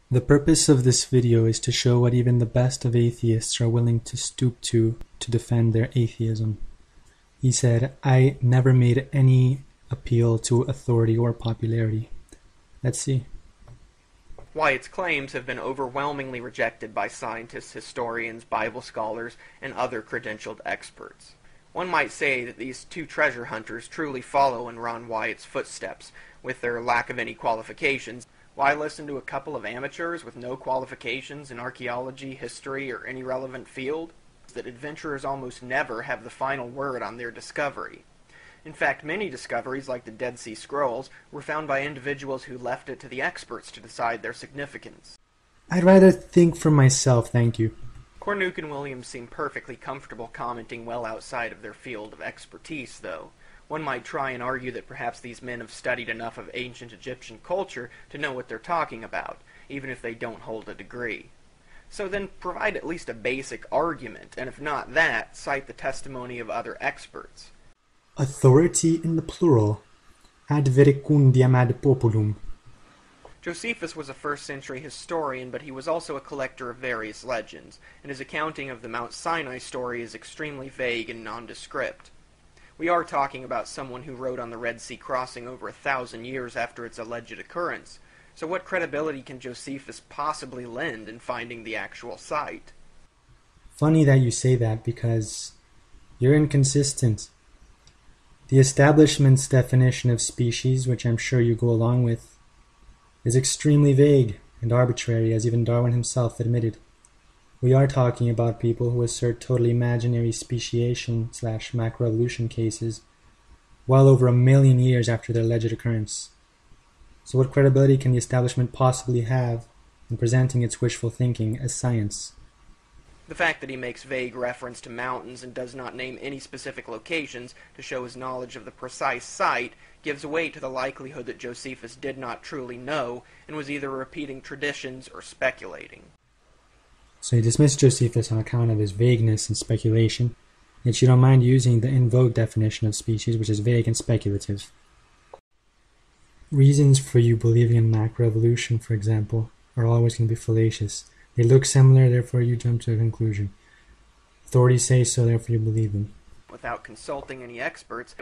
The purpose of this video is to show what even the best of atheists are willing to stoop to defend their atheism. He said, I never made any appeal to authority or popularity. Let's see. Wyatt's claims have been overwhelmingly rejected by scientists, historians, Bible scholars, and other credentialed experts. One might say that these two treasure hunters truly follow in Ron Wyatt's footsteps, with their lack of any qualifications. Why listen to a couple of amateurs with no qualifications in archaeology, history, or any relevant field? That adventurers almost never have the final word on their discovery. In fact, many discoveries, like the Dead Sea Scrolls, were found by individuals who left it to the experts to decide their significance. I'd rather think for myself, thank you. Cornuke and Williams seem perfectly comfortable commenting well outside of their field of expertise, though. One might try and argue that perhaps these men have studied enough of ancient Egyptian culture to know what they're talking about, even if they don't hold a degree. So then provide at least a basic argument, and if not that, cite the testimony of other experts. Authority in the plural. Ad verecundiam ad populum. Josephus was a first-century historian, but he was also a collector of various legends, and his accounting of the Mount Sinai story is extremely vague and nondescript. We are talking about someone who wrote on the Red Sea crossing over 1,000 years after its alleged occurrence, so what credibility can Josephus possibly lend in finding the actual site? Funny that you say that, because you're inconsistent. The establishment's definition of species, which I'm sure you go along with, is extremely vague and arbitrary, as even Darwin himself admitted. We are talking about people who assert totally imaginary speciation/macroevolution cases well over 1 million years after their alleged occurrence. So what credibility can the establishment possibly have in presenting its wishful thinking as science? The fact that he makes vague reference to mountains and does not name any specific locations to show his knowledge of the precise site gives weight to the likelihood that Josephus did not truly know and was either repeating traditions or speculating. So you dismiss Josephus on account of his vagueness and speculation, yet you don't mind using the in vogue definition of species, which is vague and speculative. Reasons for you believing in macroevolution, for example, are always going to be fallacious. They look similar, therefore you jump to a conclusion. Authorities say so, therefore you believe them. Without consulting any experts,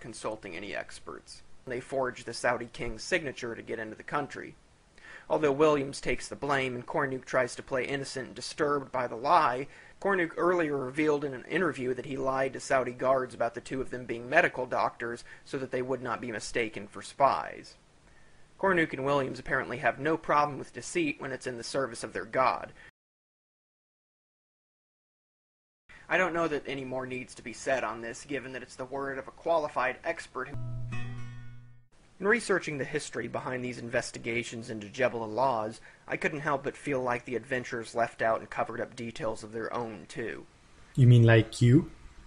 they forged the Saudi king's signature to get into the country. Although Williams takes the blame and Cornuke tries to play innocent and disturbed by the lie, Cornuke earlier revealed in an interview that he lied to Saudi guards about the two of them being medical doctors so that they would not be mistaken for spies. Cornuke and Williams apparently have no problem with deceit when it's in the service of their god. I don't know that any more needs to be said on this, given that it's the word of a qualified expert who... In researching the history behind these investigations into Jebel al-Lawz, I couldn't help but feel like the adventurers left out and covered up details of their own, too. You mean like you?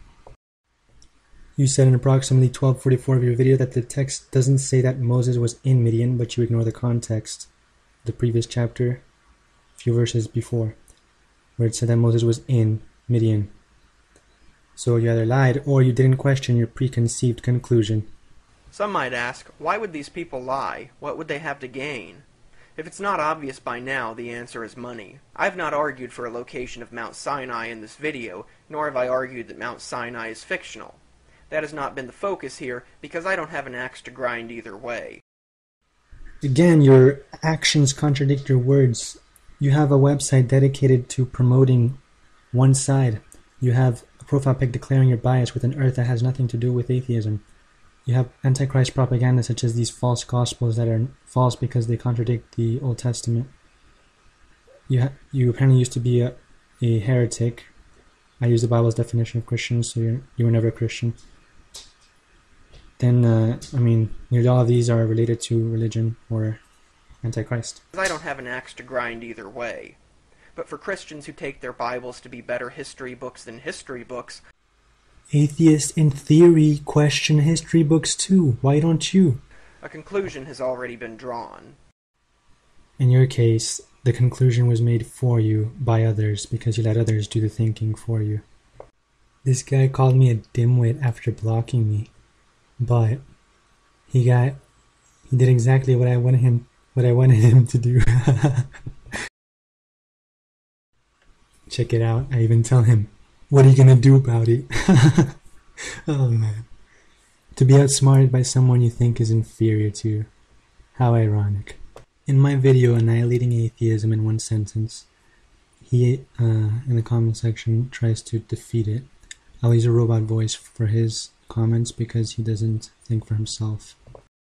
You said in approximately 12:44 of your video that the text doesn't say that Moses was in Midian, but you ignore the context, the previous chapter, a few verses before, where it said that Moses was in Midian. So you either lied or you didn't question your preconceived conclusion. Some might ask, why would these people lie? What would they have to gain? If it's not obvious by now, the answer is money. I've not argued for a location of Mount Sinai in this video, nor have I argued that Mount Sinai is fictional. That has not been the focus here, because I don't have an axe to grind either way. Again, your actions contradict your words. You have a website dedicated to promoting one side. You have a profile pic declaring your bias with an earth that has nothing to do with atheism. You have Antichrist propaganda such as these false gospels that are false because they contradict the Old Testament. You apparently used to be a heretic. I use the Bible's definition of Christian, so you were never a Christian. Then, nearly all of these are related to religion or Antichrist. I don't have an axe to grind either way. But for Christians who take their Bibles to be better history books than history books, atheists, in theory, question history books too. Why don't you? A conclusion has already been drawn. In your case, the conclusion was made for you by others because you let others do the thinking for you. This guy called me a dimwit after blocking me, but he did exactly what I wanted him to do. Check it out. I even tell him, what are you gonna do about it? Oh man. To be outsmarted by someone you think is inferior to you. How ironic. In my video, Annihilating Atheism in One Sentence, he, in the comment section, tries to defeat it. I'll use a robot voice for his comments because he doesn't think for himself.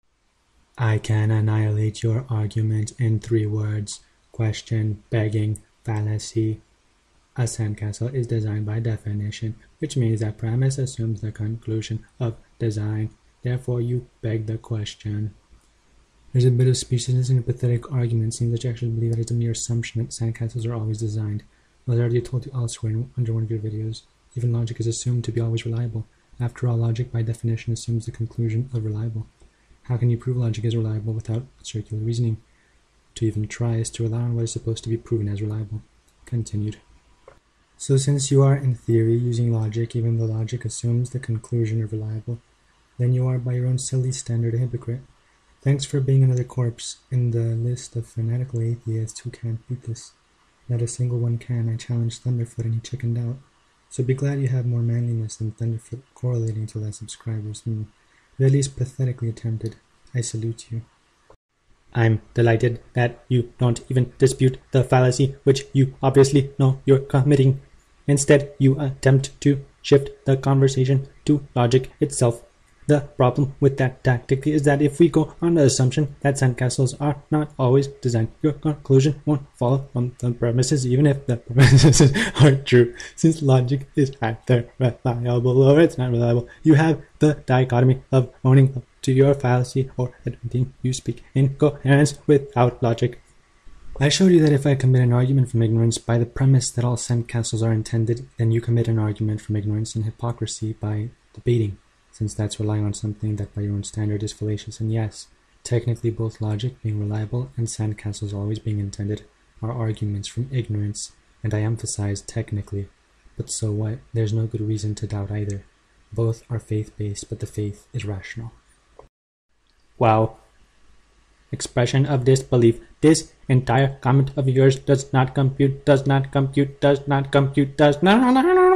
I can annihilate your argument in 3 words. Question, begging, fallacy. A sandcastle is designed by definition, which means that premise assumes the conclusion of design. Therefore, you beg the question. There's a bit of speciousness in a pathetic argument. It seems that you actually believe that it's a mere assumption that sandcastles are always designed. Well, I already told you elsewhere under one of your videos. Even logic is assumed to be always reliable. After all, logic by definition assumes the conclusion of reliable. How can you prove logic is reliable without circular reasoning? To even try is to rely on what is supposed to be proven as reliable. Continued. So since you are, in theory, using logic, even though logic assumes the conclusion of reliable, then you are, by your own silly standard, a hypocrite. Thanks for being another corpse in the list of fanatical atheists who can't beat this. Not a single one can. I challenged Thunderfoot and he chickened out. So be glad you have more manliness than Thunderfoot correlating to less subscribers. You at least pathetically attempted. I salute you. I'm delighted that you don't even dispute the fallacy which you obviously know you're committing. Instead, you attempt to shift the conversation to logic itself. The problem with that tactic is that if we go on the assumption that sandcastles are not always designed, your conclusion won't follow from the premises, even if the premises are true. Since logic is either reliable or it's not reliable, you have the dichotomy of owning up to your fallacy or admitting you speak in coherence without logic. I showed you that if I commit an argument from ignorance by the premise that all sandcastles are intended, then you commit an argument from ignorance and hypocrisy by debating, since that's relying on something that by your own standard is fallacious. And yes, technically both logic being reliable and sandcastles always being intended are arguments from ignorance, and I emphasize technically. But so what? There's no good reason to doubt either. Both are faith-based, but the faith is rational. Wow. Expression of disbelief. This entire comment of yours does not compute, does not compute, does not compute, does not.